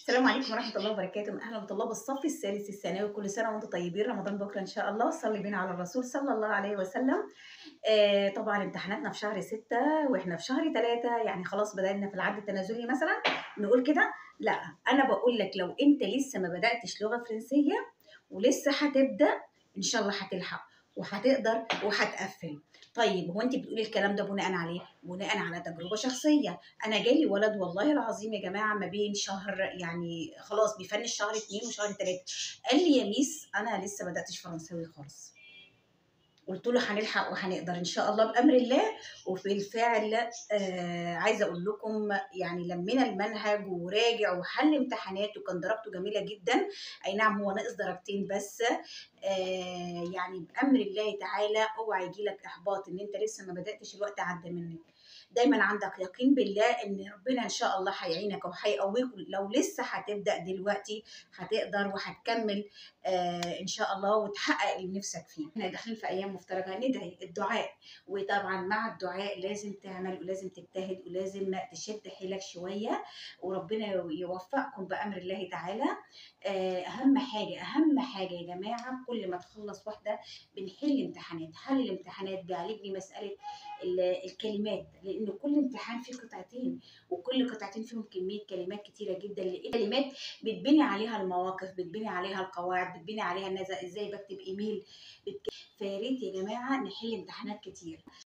السلام عليكم ورحمة الله وبركاته، أهلا بطلاب الصف الثالث الثانوي، كل سنة وأنتم طيبين، رمضان بكرة إن شاء الله، صلي بينا على الرسول صلى الله عليه وسلم. طبعًا امتحاناتنا في شهر 6 وإحنا في شهر 3 يعني خلاص بدأنا في العد التنازلي مثلًا نقول كده، لأ أنا باقول لك لو أنت لسه ما بدأتش لغة فرنسية ولسه هتبدأ إن شاء الله هتلحق وهتقدر وهتقفّل. طيب هو أنتِ بتقولي الكلام ده بناءً على إيه؟ بناءً على تجربة شخصية. أنا جالي ولد والله العظيم يا جماعة ما بين شهر يعني خلاص بيفنش شهر 2 وشهر 3 قال لي: "يا ميس أنا لسه ما بدأتش فرنساوي خالص." قُلت له: "هنلحق وهنقدر إن شاء الله بأمر الله." وبالفعل عايزة أقول لكم يعني لمّينا المنهج وراجع وحل امتحانات وكان درجته جميلة جدًا، أي نعم هو ناقص درجتين بس يعني بأمر الله تعالى اوعى ييجي لك إحباط إن أنت لسه ما بدأتش الوقت عدّى منّك. دايمًا عندك يقين بالله إن ربنا إن شاء الله هيعينك وهيقويك لو لسه هتبدأ دلوقتي هتقدر وهتكمّل إن شاء الله وتحقق اللي نِفْسك فيه. إحنا داخلين في أيام مفترجة ندعي، الدعاء، وطبعًا مع الدعاء لازم تعمل ولازم تجتهد ولازم تشد حيلك شوية وربنا يوفقكم بأمر الله تعالى. أهم حاجة يا جماعة كل ما تخلّص واحدة بنحل امتحانات، حل الامتحانات بيعالجني مسألة الكلمات، لإن كل امتحان فيه قطعتين، وكل قطعتين فيهم كمية كلمات كتيرة جدًا، لإن الكلمات بتبني عليها المواقف، بتبني عليها القواعد، بتبني عليها إزاي باكتب إيميل، فيا ريت يا جماعة نحل امتحانات كتير.